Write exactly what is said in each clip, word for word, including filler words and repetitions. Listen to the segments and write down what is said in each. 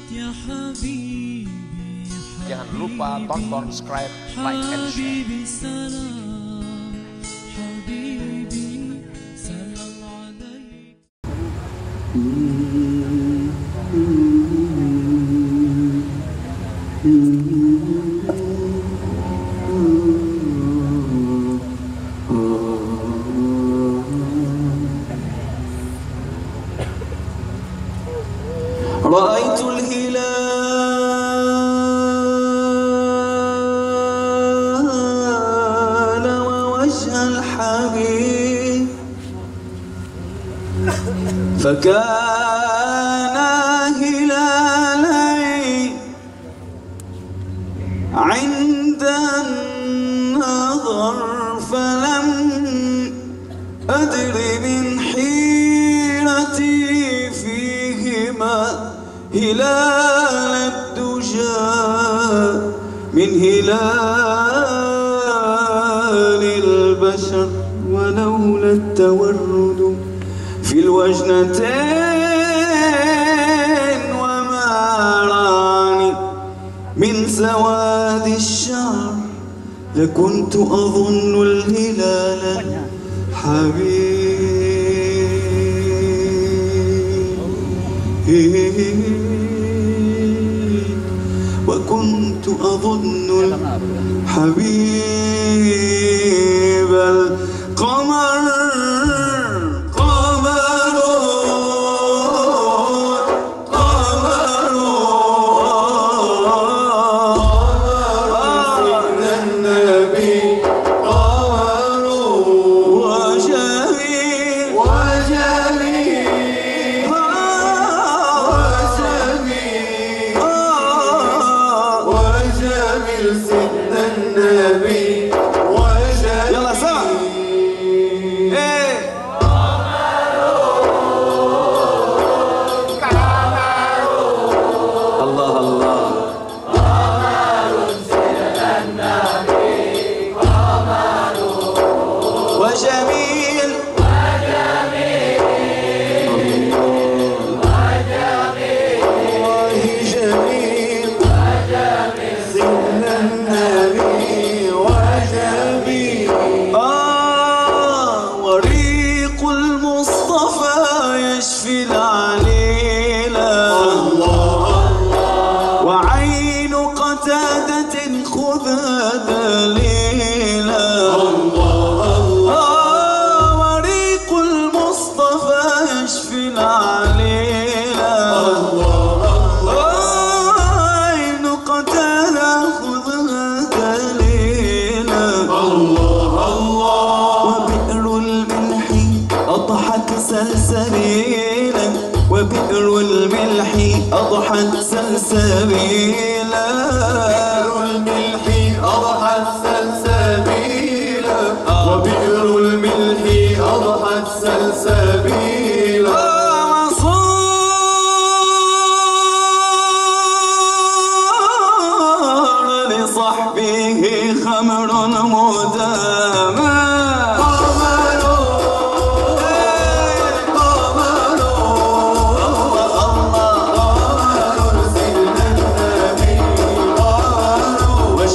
Jangan lupa tonton, subscribe, like, and share. رأيت الهلال ووجه الحبيب فكان هلالين عند النظر فلم أدر من حيرتي فيهما هلال الدجى من هلال البشر ولولا التورد في الوجنتين وما راني من سواد الشعر لكنت أظن الهلال حبيب وكنت أظن الحبيب القمر قمر قمر سيدنا النبي قمر وجميل وجميل وجميل سيدنا النبي وجميل يلا سمع ايه الله الله قمر سيدنا النبي قمر وجميل وجميل والله جميل سيدنا النبي وجميل آه وريق المصطفى يشفي العليلة الله الله وعين قتادة خذها دليلا الله الله وريق المصطفى يشفي العليلة الله الله عين قتادة خذها دليلا الله الله وبئر الملح أضحت سلسبيلا وبئر الملح أضحت سلسبيلا بئر الملح أضحت سلسبيلا وبئر الملح أضحت سلسبيلا وصار لصحبه خمر مداما قمر قمر قمر سيدنا النبي قمر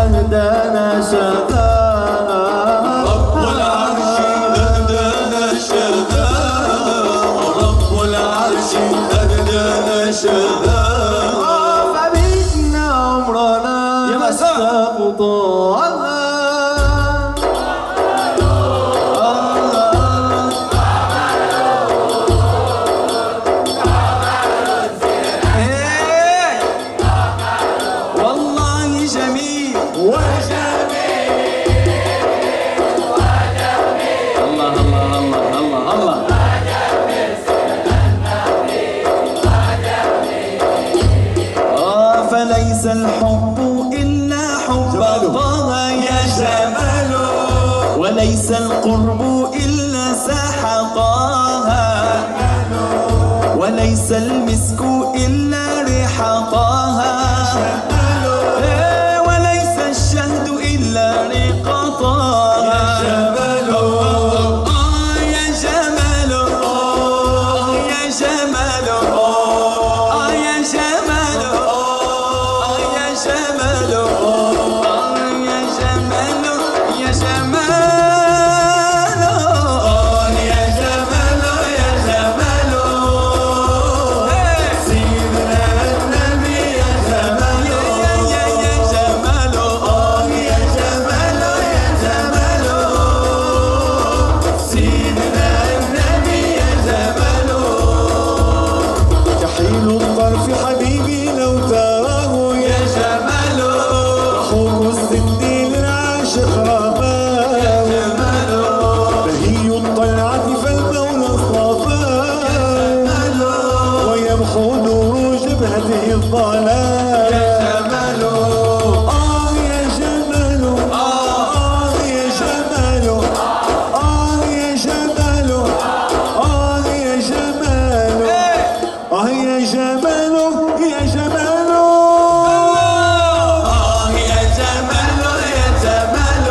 أهدانا شذا رب العرش أهدانا شذا رب العرش أهدانا شذا فبيتنا عمرنا نستقطع فليس الحب إلا حب الله يا جمال وليس القرب إلا سحقاها وليس المسك إلا ريح طاها وليس الشهد إلا ريق طاها يا جمال آه يا جمال آه يا جمال آه يا جمال آه يا جمال يا جمال آه يا جمال يا جمال سيدنا النبي يا جمال يا يا يا جمال آه يا جمال يا جمال سيدنا النبي يا جمال كحيل الطرف حبيبي لو تراه يا جمال حور الزندين العاشق رماه يا جمال بهي الطلعة فالمولى اصطفاه ويمحو نور جبهته الظلام يا جمال آه يا جمال آه يا جمال آه يا جمال آه يا جمال آه يا جمال يا جمال آه يا جمال يا جمال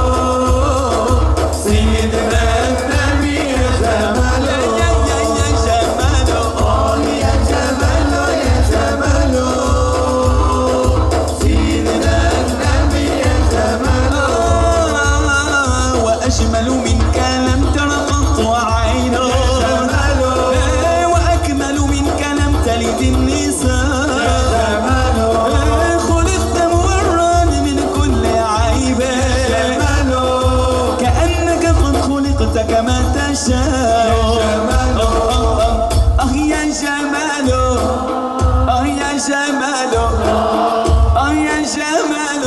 سيدنا النبي يا جمال يا يا يا جمال آه يا جمال يا جمال سيدنا النبي يا جمال وأجمل منك لم تر قط عين وأكمل منك لم تلد النساء خلقت مورا من كل عيب كأنك قد خلقت كما تشاء آه يا جمال آه يا جمال آه يا جمال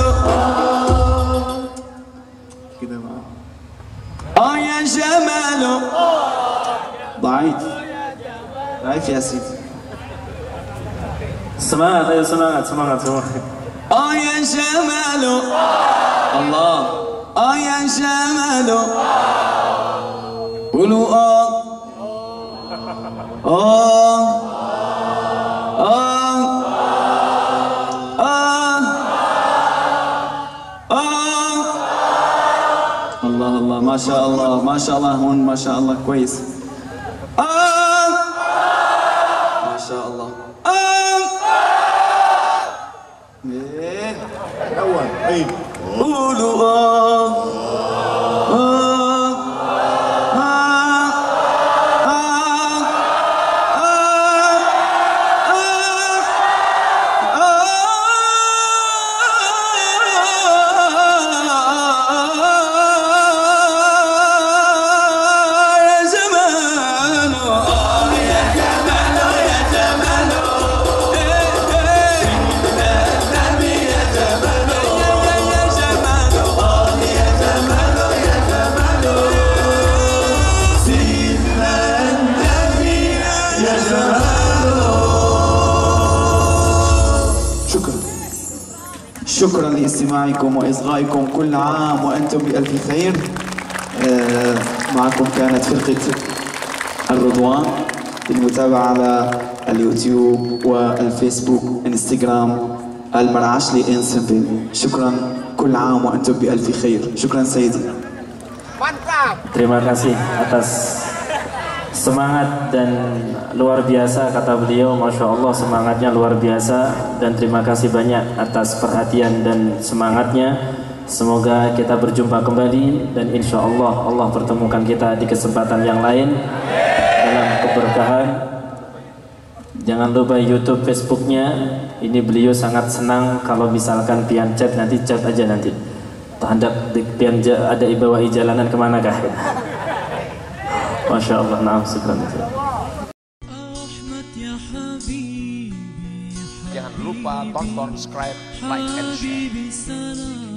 كده معاه آه يا جمال ضعيف ضعيف يا سيدي Semangat, ayo semangat, semangat semua. آه يا جمال الله آه يا جمال قولوا آه آه آه آه آه الله الله ما شاء الله ما شاء الله هون ما شاء الله كويس آه ما شاء الله آه إيه. الاول عيد قولوا آه آه آه شكرا لاستماعكم وإصغائكم. كل عام وأنتم بألف خير. آه، معكم كانت فرقة الرضوان. للمتابعة على اليوتيوب والفيسبوك انستغرام المرعشلي انسمبل. شكرا، كل عام وأنتم بألف خير. شكرا سيدي. Terima kasih atas Semangat dan luar biasa kata beliau, Masya Allah semangatnya luar biasa, dan terima kasih banyak atas perhatian dan semangatnya. Semoga kita berjumpa kembali dan insya Allah Allah pertemukan kita di kesempatan yang lain dalam keberkahan. Jangan lupa YouTube, Facebooknya. Ini beliau sangat senang kalau misalkan pian chat, nanti chat aja nanti. Hendak pian ada ibawai jalanan kemana kah? Masya Allah, naam, syukran. Jangan lupa tonton, subscribe, like, and share.